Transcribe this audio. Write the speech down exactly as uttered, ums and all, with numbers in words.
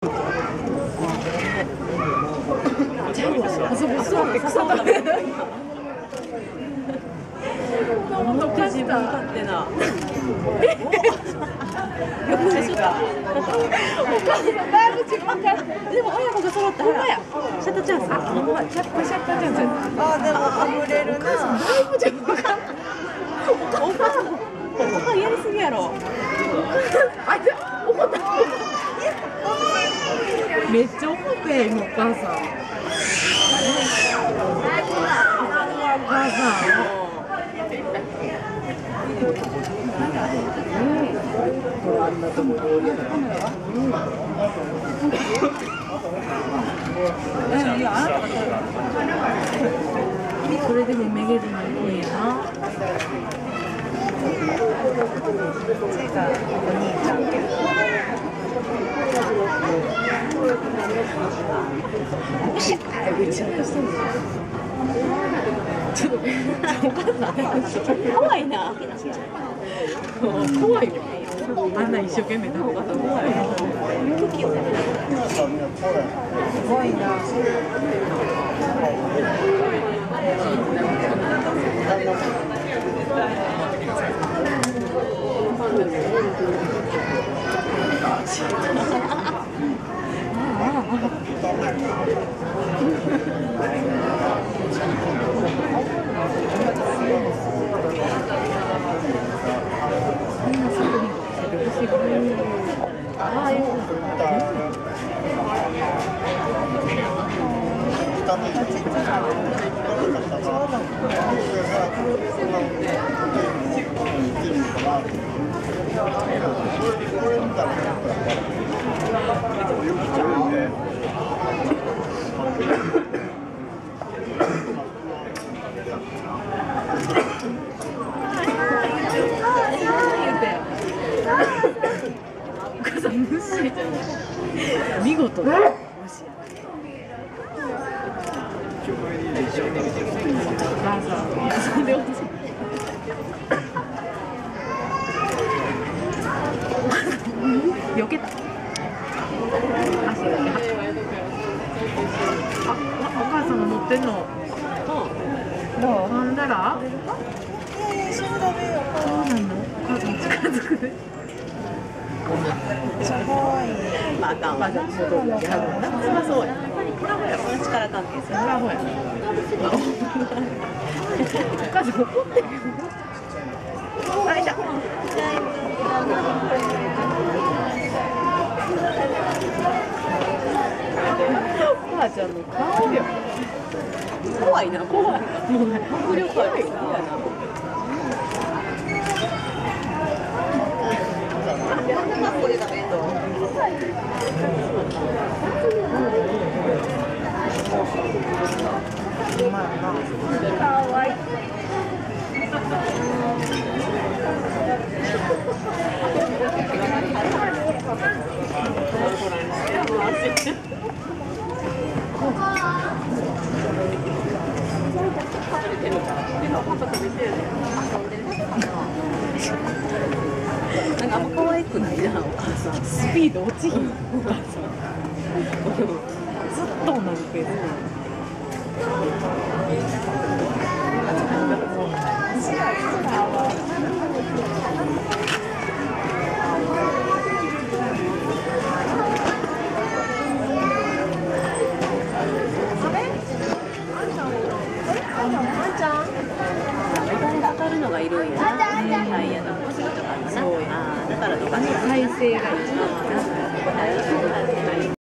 あそこ座って草食べる。 本当自分勝手な。よくないか。 だいぶ時間かかる。でも親子が揃ったらシャッターチャンス。あ、ほんま、シャッターシャッターチャンス。 あ、でもあぶれるな。 だいぶ時間かかる。 お母さん、お母さんやりすぎやろ。 あいつ怒った。めっちゃ怒って今お母さん。お母さん。それでもめげずに行くんやな。 次がお兄ちゃん。 おしっかり打ち合わせてんの。ちょっとお母さん怖いな。 怖いよ。あんな一生懸命食べたら怖いよ。 すごいな。 見事だ。避けた。足だけ。あ、お母さんが持ってんの。どう？噛んだら？ いやいや、一緒に食べよう。 そうなの？お母さん近づく。 めっちゃ可愛い。 まあ、あかんわ。 戻ってはるな。 そりゃそうや。これはやっぱ力関係する。 ブラボーや。お母さん怒ってる。あ、いた。お母ちゃんの顔よ。 怖いな、怖い。 もうね、 迫力ある。嫌やな。これが面倒。 うまいな。 かわいい。 なんかあんま可愛くないな、お母さん。 スピード落ちひん。お母さん。ずっと同じペース。 かかるのがいるんやな。タイヤの腰とかかな。ああ、だからとかね。 体勢がいい。 ああ、確かに。